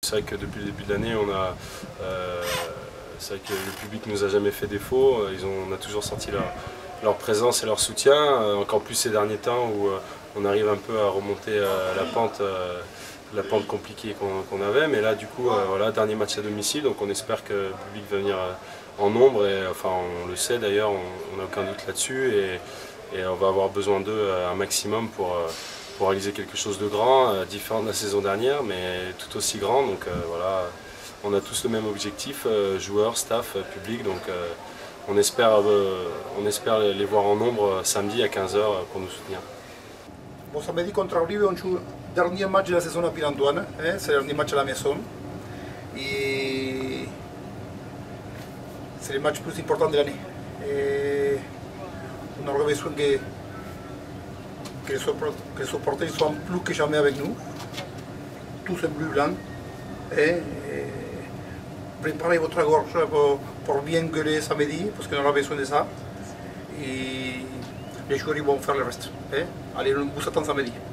C'est vrai que depuis le début de l'année, c'est vrai que le public ne nous a jamais fait défaut. On a toujours senti leur présence et leur soutien, encore plus ces derniers temps où on arrive un peu à remonter la pente compliquée qu'on avait. Mais là, du coup, voilà, dernier match à domicile, donc on espère que le public va venir en nombre. Et, enfin, on le sait d'ailleurs, on n'a aucun doute là-dessus. Et on va avoir besoin d'eux un maximum pour réaliser quelque chose de grand, différent de la saison dernière, mais tout aussi grand. Donc voilà, on a tous le même objectif, joueurs, staff, public. Donc on espère les voir en nombre samedi à 15 h pour nous soutenir. Bon, samedi contre Uribe, on joue le dernier match de la saison à Pierre-Antoine, c'est le dernier match à la maison. Et c'est le match plus important de l'année. On aura besoin que les supporters soient plus que jamais avec nous, tous en bleu-blanc. Préparez votre gorge pour bien gueuler samedi, parce qu'on aura besoin de ça. Et les joueurs vont faire le reste. Allez, on vous attend samedi.